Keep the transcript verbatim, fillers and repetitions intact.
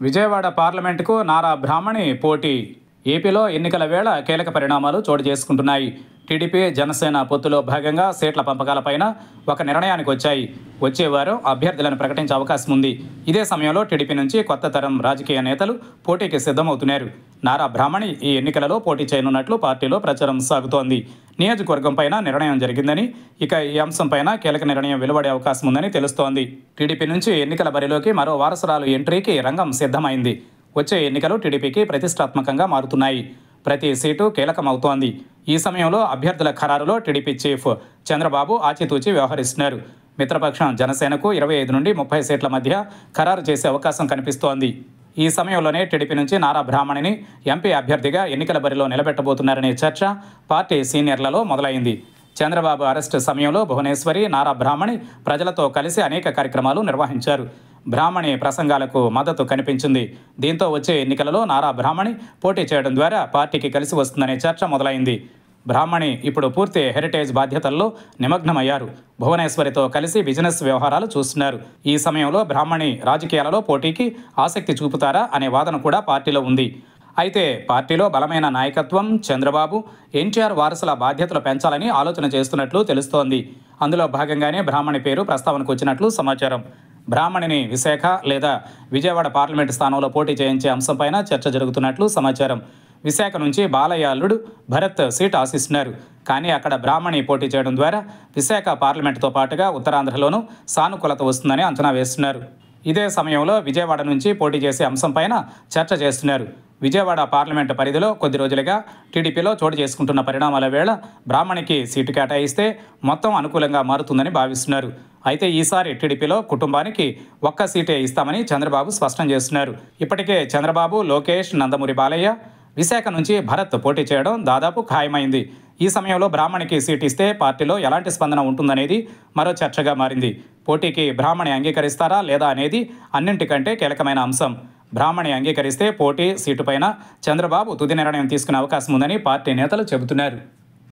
విజయవాడ పార్లమెంటుకు నారా బ్రాహ్మణి పోటీ. ఏపీలో ఎన్నికల వేళ కీలక పరిణామాలు చోటు చేసుకుంటున్నాయి. టీడీపీ జనసేన పొత్తులో భాగంగా సీట్ల పంపకాలపైన ఒక నిర్ణయానికి వచ్చాయి. వచ్చే వారం అభ్యర్థులను ప్రకటించే అవకాశం ఉంది. ఇదే సమయంలో టీడీపీ నుంచి కొత్త తరం రాజకీయ నేతలు పోటీకి సిద్ధమవుతున్నారు. నారా బ్రాహ్మణి ఈ ఎన్నికలలో పోటీ చేయనున్నట్లు పార్టీలో ప్రచారం సాగుతోంది. నియోజకవర్గం పైన నిర్ణయం జరిగిందని, ఇక ఈ అంశంపైన కీలక నిర్ణయం వెలువడే అవకాశం ఉందని తెలుస్తోంది. టీడీపీ నుంచి ఎన్నికల బరిలోకి మరో వారసురాలు ఎంట్రీకి రంగం సిద్ధమైంది. వచ్చే ఎన్నికలు టీడీపీకి ప్రతిష్టాత్మకంగా మారుతున్నాయి. ప్రతి సీటు కీలకమవుతోంది. ఈ సమయంలో అభ్యర్థుల ఖరారులో టీడీపీ చీఫ్ చంద్రబాబు ఆచితూచి వ్యవహరిస్తున్నారు. మిత్రపక్షం జనసేనకు ఇరవై ఐదు నుండి ముప్పై సీట్ల మధ్య ఖరారు చేసే అవకాశం కనిపిస్తోంది. ఈ సమయంలోనే టీడీపీ నుంచి నారా బ్రాహ్మణిని ఎంపీ అభ్యర్థిగా ఎన్నికల బరిలో నిలబెట్టబోతున్నారనే చర్చ పార్టీ సీనియర్లలో మొదలైంది. చంద్రబాబు అరెస్టు సమయంలో భువనేశ్వరి, నారా బ్రాహ్మణి ప్రజలతో కలిసి అనేక కార్యక్రమాలు నిర్వహించారు. బ్రాహ్మణి ప్రసంగాలకు మద్దతు కనిపించింది. దీంతో వచ్చే ఎన్నికలలో నారా బ్రాహ్మణి పోటీ చేయడం ద్వారా పార్టీకి కలిసి వస్తుందనే చర్చ మొదలైంది. బ్రాహ్మణి ఇప్పుడు పూర్తి హెరిటేజ్ బాధ్యతల్లో నిమగ్నమయ్యారు. భువనేశ్వరితో కలిసి బిజినెస్ వ్యవహారాలు చూస్తున్నారు. ఈ సమయంలో బ్రాహ్మణి రాజకీయాలలో పోటీకి ఆసక్తి చూపుతారా అనే వాదన కూడా పార్టీలో ఉంది. అయితే పార్టీలో బలమైన నాయకత్వం, చంద్రబాబు, ఎన్టీఆర్ వారసుల బాధ్యతలు పెంచాలని ఆలోచన చేస్తున్నట్లు తెలుస్తోంది. అందులో భాగంగానే బ్రాహ్మణి పేరు ప్రస్తావనకు వచ్చినట్లు సమాచారం. బ్రాహ్మణిని విశాఖ లేదా విజయవాడ పార్లమెంటు స్థానంలో పోటీ చేయించే అంశంపైన చర్చ జరుగుతున్నట్లు సమాచారం. విశాఖ నుంచి బాలయ్య అల్లుడు భరత్ సీట్ ఆశిస్తున్నారు. కానీ అక్కడ బ్రాహ్మణి పోటీ చేయడం ద్వారా విశాఖ పార్లమెంటుతో పాటుగా ఉత్తరాంధ్రలోనూ సానుకూలత వస్తుందని అంచనా వేస్తున్నారు. ఇదే సమయంలో విజయవాడ నుంచి పోటీ చేసే అంశంపైన చర్చ చేస్తున్నారు. విజయవాడ పార్లమెంటు పరిధిలో కొద్ది రోజులుగా టీడీపీలో చోటు చేసుకుంటున్న పరిణామాల వేళ బ్రాహ్మణికి సీటు కేటాయిస్తే మొత్తం అనుకూలంగా మారుతుందని భావిస్తున్నారు. అయితే ఈసారి టీడీపీలో కుటుంబానికి ఒక్క సీటే ఇస్తామని చంద్రబాబు స్పష్టం చేస్తున్నారు. ఇప్పటికే చంద్రబాబు, లోకేష్, నందమూరి బాలయ్య, విశాఖ నుంచి భరత్ పోటీ చేయడం దాదాపు ఖాయమైంది. ఈ సమయంలో బ్రాహ్మణికి సీట్ ఇస్తే పార్టీలో ఎలాంటి స్పందన ఉంటుందనేది మరో చర్చగా మారింది. పోటీకి బ్రాహ్మణి అంగీకరిస్తారా లేదా అనేది అన్నింటికంటే కీలకమైన అంశం. బ్రాహ్మణి అంగీకరిస్తే పోటీ సీటుపైన చంద్రబాబు తుది నిర్ణయం తీసుకునే అవకాశం ఉందని పార్టీ నేతలు చెబుతున్నారు.